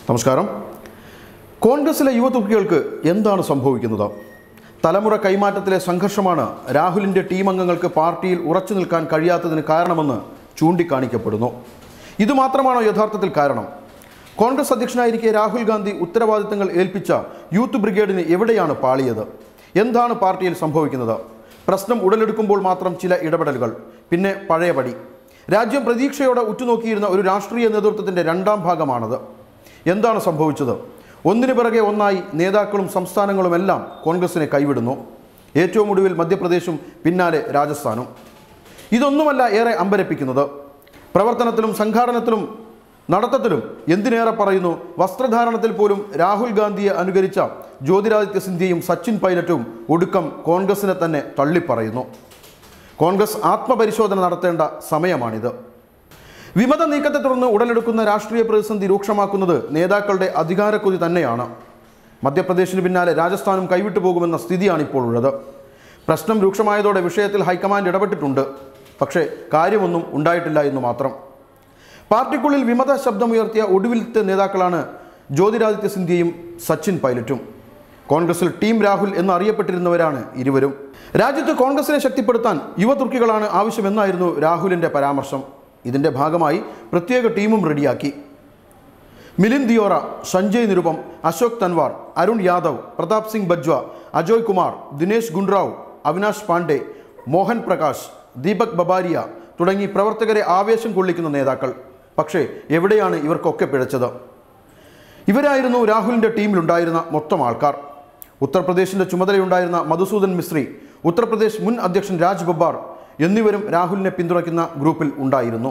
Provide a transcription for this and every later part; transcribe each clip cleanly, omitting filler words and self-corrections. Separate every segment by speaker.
Speaker 1: നമസ്കാരം. കോൺഗ്രസിലെ യുവതുർക്കികൾക്ക് എന്താണ് സംഭവിക്കുന്നത്? തലമുറ കൈമാറ്റത്തിലെ സംഘർഷമാണ് രാഹുലിൻ്റെ ടീം അംഗങ്ങൾക്ക് പാർട്ടിയിൽ ഉറച്ചു നിൽക്കാൻ കഴിയാത്തതിന് കാരണമെന്ന് ചൂണ്ടിക്കാണിക്കപ്പെടുന്നു. ഇതുമാത്രമാണോ യഥാർത്ഥത്തിൽ കാരണം? കോൺഗ്രസ് അധ്യക്ഷനായിരിക്കെ രാഹുൽ ഗാന്ധി ഉത്തരവാദിത്തങ്ങൾ ഏൽപ്പിച്ച യൂത്ത് ബ്രിഗേഡിന് എവിടെയാണ് പാളിയത്? എന്താണ് പാർട്ടിയിൽ സംഭവിക്കുന്നത്? പ്രശ്നം ഉടലെടുക്കുമ്പോൾ മാത്രം ചില ഇടപെടലുകൾ, പിന്നെ പഴയപടി. രാജ്യം പ്രതീക്ഷയോടെ ഉറ്റുനോക്കിയിരുന്ന ഒരു രാഷ്ട്രീയ നേതൃത്വത്തിൻ്റെ രണ്ടാം ഭാഗമാണത്. എന്താണ് സംഭവിച്ചത്? ഒന്നിനു പിറകെ ഒന്നായി നേതാക്കളും സംസ്ഥാനങ്ങളുമെല്ലാം കോൺഗ്രസിനെ കൈവിടുന്നു. ഏറ്റവും ഒടുവിൽ മധ്യപ്രദേശും, പിന്നാലെ രാജസ്ഥാനും. ഇതൊന്നുമല്ല ഏറെ അമ്പരപ്പിക്കുന്നത്. പ്രവർത്തനത്തിലും സംഘാടനത്തിലും നടത്തത്തിലും എന്തിനേറെ പറയുന്നു, വസ്ത്രധാരണത്തിൽ പോലും രാഹുൽ ഗാന്ധിയെ അനുകരിച്ച ജ്യോതിരാദിത്യ സിന്ധ്യയും സച്ചിൻ പൈലറ്റും ഒടുക്കം കോൺഗ്രസിനെ തന്നെ തള്ളിപ്പറയുന്നു. കോൺഗ്രസ് ആത്മപരിശോധന നടത്തേണ്ട സമയമാണിത്. വിമത നീക്കത്തെ തുടർന്ന് ഉടലെടുക്കുന്ന രാഷ്ട്രീയ പ്രതിസന്ധി രൂക്ഷമാക്കുന്നത് നേതാക്കളുടെ അധികാരക്കൊതി തന്നെയാണ്. മധ്യപ്രദേശിന് പിന്നാലെ രാജസ്ഥാനും കൈവിട്ടു പോകുമെന്ന സ്ഥിതിയാണ് ഇപ്പോൾ ഉള്ളത്. പ്രശ്നം രൂക്ഷമായതോടെ വിഷയത്തിൽ ഹൈക്കമാൻഡ് ഇടപെട്ടിട്ടുണ്ട്. പക്ഷേ കാര്യമൊന്നും ഉണ്ടായിട്ടില്ല എന്ന് മാത്രം. പാർട്ടിക്കുള്ളിൽ വിമത ശബ്ദമുയർത്തിയ ഒടുവിലത്തെ നേതാക്കളാണ് ജ്യോതിരാദിത്യ സിന്ധ്യയും സച്ചിൻ പൈലറ്റും. കോൺഗ്രസിൽ ടീം രാഹുൽ എന്നറിയപ്പെട്ടിരുന്നവരാണ് ഇരുവരും. രാജ്യത്ത് കോൺഗ്രസിനെ ശക്തിപ്പെടുത്താൻ യുവതുർക്കികളാണ് ആവശ്യമെന്നായിരുന്നു രാഹുലിൻ്റെ പരാമർശം. ഇതിൻ്റെ ഭാഗമായി പ്രത്യേക ടീമും റെഡിയാക്കി. മിലിന്ദ് ദിയോറ, സഞ്ജയ് നിരുപം, അശോക് തൻവാർ, അരുൺ യാദവ്, പ്രതാപ് സിംഗ് ബജ്വ, അജോയ് കുമാർ, ദിനേശ് ഗുൻറാവ്, അവിനാഷ് പാണ്ഡെ, മോഹൻ പ്രകാശ്, ദീപക് ബബാരിയ തുടങ്ങി പ്രവർത്തകരെ ആവേശം കൊള്ളിക്കുന്ന നേതാക്കൾ. പക്ഷേ എവിടെയാണ് ഇവർക്കൊക്കെ പിഴച്ചത്? ഇവരായിരുന്നു രാഹുലിൻ്റെ ടീമിലുണ്ടായിരുന്ന മൊത്തം ആൾക്കാർ. ഉത്തർപ്രദേശിൻ്റെ ചുമതലയുണ്ടായിരുന്ന മധുസൂദൻ മിസ്രി, ഉത്തർപ്രദേശ് മുൻ അധ്യക്ഷൻ രാജ് ബബ്ബാർ എന്നിവരും രാഹുലിനെ പിന്തുണയ്ക്കുന്ന ഗ്രൂപ്പിൽ ഉണ്ടായിരുന്നു.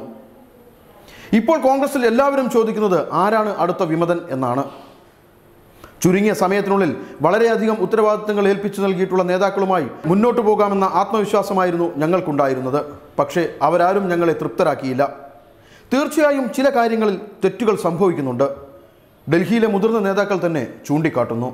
Speaker 1: ഇപ്പോൾ കോൺഗ്രസിൽ എല്ലാവരും ചോദിക്കുന്നത് ആരാണ് അടുത്ത വിമതൻ എന്നാണ്. ചുരുങ്ങിയ സമയത്തിനുള്ളിൽ വളരെയധികം ഉത്തരവാദിത്തങ്ങൾ ഏൽപ്പിച്ചു നൽകിയിട്ടുള്ള നേതാക്കളുമായി മുന്നോട്ടു പോകാമെന്ന ആത്മവിശ്വാസമായിരുന്നു ഞങ്ങൾക്കുണ്ടായിരുന്നത്. പക്ഷേ അവരാരും ഞങ്ങളെ തൃപ്തരാക്കിയില്ല. തീർച്ചയായും ചില കാര്യങ്ങളിൽ തെറ്റുകൾ സംഭവിക്കുന്നുണ്ട്. ഡൽഹിയിലെ മുതിർന്ന നേതാക്കൾ തന്നെ ചൂണ്ടിക്കാട്ടുന്നു.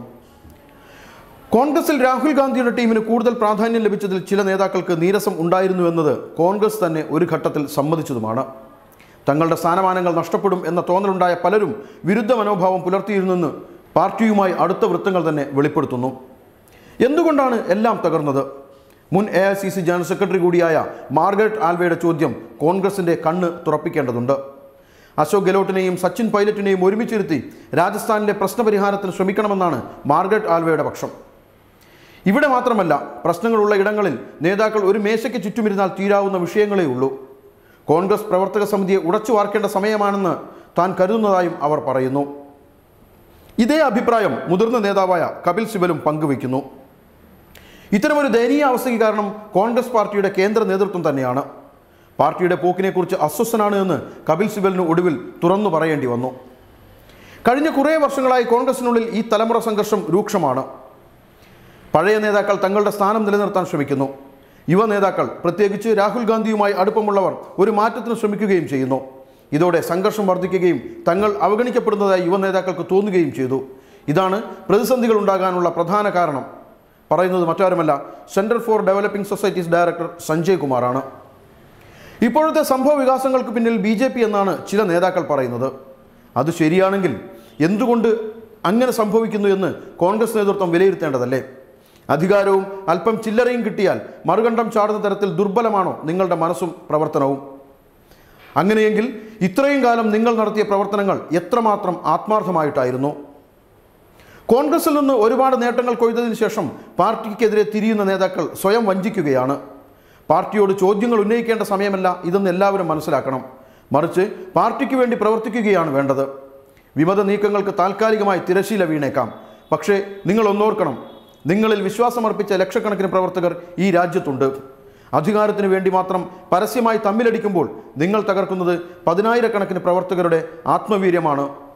Speaker 1: കോൺഗ്രസിൽ രാഹുൽ ഗാന്ധിയുടെ ടീമിന് കൂടുതൽ പ്രാധാന്യം ലഭിച്ചതിൽ ചില നേതാക്കൾക്ക് നീരസം ഉണ്ടായിരുന്നുവെന്നത് കോൺഗ്രസ് തന്നെ ഒരു ഘട്ടത്തിൽ സമ്മതിച്ചതുമാണ്. തങ്ങളുടെ സ്ഥാനമാനങ്ങൾ നഷ്ടപ്പെടും എന്ന തോന്നലുണ്ടായ പലരും വിരുദ്ധ മനോഭാവം പുലർത്തിയിരുന്നെന്ന് പാർട്ടിയുമായി അടുത്ത വൃത്തങ്ങൾ തന്നെ വെളിപ്പെടുത്തുന്നു. എന്തുകൊണ്ടാണ് എല്ലാം തകർന്നത്? മുൻ AICC ജനറൽ സെക്രട്ടറി കൂടിയായ മാർഗരറ്റ് ആൽവയുടെ ചോദ്യം കോൺഗ്രസിൻ്റെ കണ്ണ് തുറപ്പിക്കേണ്ടതുണ്ട്. അശോക് ഗെഹ്ലോട്ടിനെയും സച്ചിൻ പൈലറ്റിനെയും ഒരുമിച്ചിരുത്തി രാജസ്ഥാനിലെ പ്രശ്നപരിഹാരത്തിന് ശ്രമിക്കണമെന്നാണ് മാർഗരറ്റ് ആൽവയുടെ പക്ഷം. ഇവിടെ മാത്രമല്ല, പ്രശ്നങ്ങളുള്ള ഇടങ്ങളിൽ നേതാക്കൾ ഒരു മേശയ്ക്ക് ചുറ്റുമിരുന്നാൽ തീരാവുന്ന വിഷയങ്ങളേ ഉള്ളൂ. കോൺഗ്രസ് പ്രവർത്തക സമിതിയെ ഉടച്ചു വാർക്കേണ്ട സമയമാണെന്ന് താൻ കരുതുന്നതായും അവർ പറയുന്നു. ഇതേ അഭിപ്രായം മുതിർന്ന നേതാവായ കപിൽ സിബലും പങ്കുവയ്ക്കുന്നു. ഇത്തരമൊരു ദയനീയ അവസ്ഥയ്ക്ക് കാരണം കോൺഗ്രസ് പാർട്ടിയുടെ കേന്ദ്ര നേതൃത്വം തന്നെയാണ്. പാർട്ടിയുടെ പോക്കിനെക്കുറിച്ച് അസ്വസ്ഥനാണ് എന്ന് കപിൽ സിബലിന് ഒടുവിൽ തുറന്നു പറയേണ്ടി വന്നു. കഴിഞ്ഞ കുറേ വർഷങ്ങളായി കോൺഗ്രസിനുള്ളിൽ ഈ തലമുറ സംഘർഷം രൂക്ഷമാണ്. പഴയ നേതാക്കൾ തങ്ങളുടെ സ്ഥാനം നിലനിർത്താൻ ശ്രമിക്കുന്നു. യുവ നേതാക്കൾ, പ്രത്യേകിച്ച് രാഹുൽ ഗാന്ധിയുമായി അടുപ്പമുള്ളവർ, ഒരു മാറ്റത്തിന് ശ്രമിക്കുകയും ചെയ്യുന്നു. ഇതോടെ സംഘർഷം വർദ്ധിക്കുകയും തങ്ങൾ അവഗണിക്കപ്പെടുന്നതായി യുവ നേതാക്കൾക്ക് തോന്നുകയും ചെയ്തു. ഇതാണ് പ്രതിസന്ധികൾ ഉണ്ടാകാനുള്ള പ്രധാന കാരണം. പറയുന്നത് മറ്റാരുമല്ല, centre for developing societies director Sanjay കുമാറാണ്. ഇപ്പോഴത്തെ സംഭവ വികാസങ്ങൾക്ക് പിന്നിൽ BJP എന്നാണ് ചില നേതാക്കൾ പറയുന്നത്. അത് ശരിയാണെങ്കിൽ എന്തുകൊണ്ട് അങ്ങനെ സംഭവിക്കുന്നു എന്ന് കോൺഗ്രസ് നേതൃത്വം വിലയിരുത്തേണ്ടതല്ലേ? അധികാരവും അല്പം ചില്ലറയും കിട്ടിയാൽ മറുകണ്ഠം ചാടുന്ന തരത്തിൽ ദുർബലമാണോ നിങ്ങളുടെ മനസ്സും പ്രവർത്തനവും? അങ്ങനെയെങ്കിൽ ഇത്രയും കാലം നിങ്ങൾ നടത്തിയ പ്രവർത്തനങ്ങൾ എത്രമാത്രം ആത്മാർത്ഥമായിട്ടായിരുന്നു? കോൺഗ്രസിൽ നിന്ന് ഒരുപാട് നേട്ടങ്ങൾ കൊയ്തതിനു ശേഷം പാർട്ടിക്കെതിരെ തിരിയുന്ന നേതാക്കൾ സ്വയം വഞ്ചിക്കുകയാണ്. പാർട്ടിയോട് ചോദ്യങ്ങൾ ഉന്നയിക്കേണ്ട സമയമല്ല ഇതെന്ന് എല്ലാവരും മനസ്സിലാക്കണം. മറിച്ച് പാർട്ടിക്ക് വേണ്ടി പ്രവർത്തിക്കുകയാണ് വേണ്ടത്. വിമത നീക്കങ്ങൾക്ക് താൽക്കാലികമായി തിരശീല വീണേക്കാം. പക്ഷേ നിങ്ങൾ ഒന്നോർക്കണം, നിങ്ങളിൽ വിശ്വാസമർപ്പിച്ച ലക്ഷക്കണക്കിന് പ്രവർത്തകർ ഈ രാജ്യത്തുണ്ട്. അധികാരത്തിന് വേണ്ടി മാത്രം പരസ്യമായി തമ്മിലടിക്കുമ്പോൾ നിങ്ങൾ തകർക്കുന്നത് 10,000 കണക്കിന് പ്രവർത്തകരുടെ ആത്മവീര്യമാണ്.